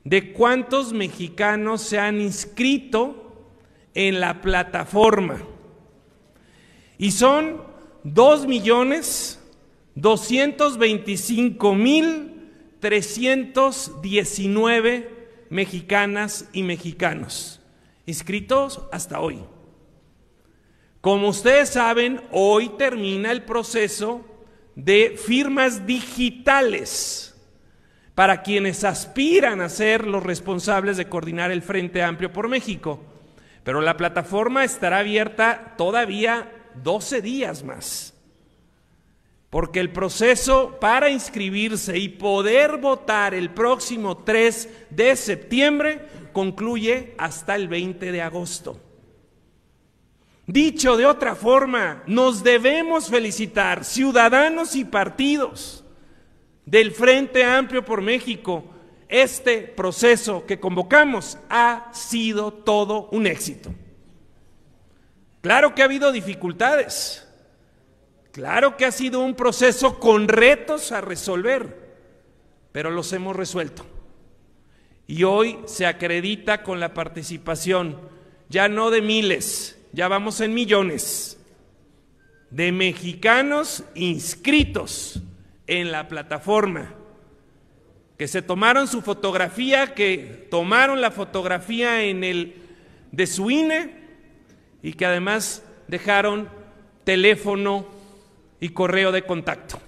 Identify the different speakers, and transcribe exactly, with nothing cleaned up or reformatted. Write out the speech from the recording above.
Speaker 1: de cuántos mexicanos se han inscrito en la plataforma. Y son dos millones doscientos veinticinco mil trescientos diecinueve mexicanas y mexicanos inscritos hasta hoy. Como ustedes saben, hoy termina el proceso de firmas digitales para quienes aspiran a ser los responsables de coordinar el Frente Amplio por México. Pero la plataforma estará abierta todavía doce días más, porque el proceso para inscribirse y poder votar el próximo tres de septiembre concluye hasta el veinte de agosto. Dicho de otra forma, nos debemos felicitar, ciudadanos y partidos del Frente Amplio por México. Este proceso que convocamos ha sido todo un éxito. Claro que ha habido dificultades, claro que ha sido un proceso con retos a resolver, pero los hemos resuelto. Y hoy se acredita con la participación, ya no de miles, ya vamos en millones, de mexicanos inscritos en la plataforma, que se tomaron su fotografía, que tomaron la fotografía en el de su I N E y que además dejaron teléfono y correo de contacto.